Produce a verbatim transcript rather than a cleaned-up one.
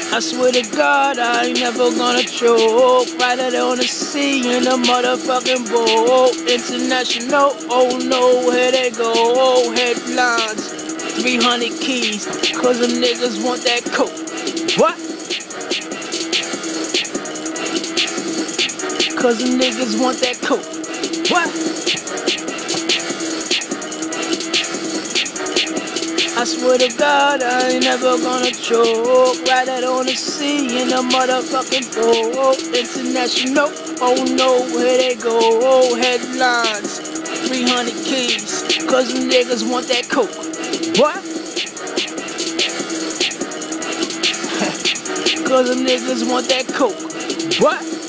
I swear to God, I ain't never gonna choke. Right out on the sea in the motherfucking boat. International, oh no, here they go. Oh, headlines, three hundred keys, cause them niggas want that coke. What? Cause them niggas want that coke. What? I swear to God, I ain't never gonna choke. Right out on the sea in the motherfucking boat. International, oh no, here they go. Oh, headlines, three hundred keys, cause them niggas want that coke. What? Cause them niggas want that coke. What?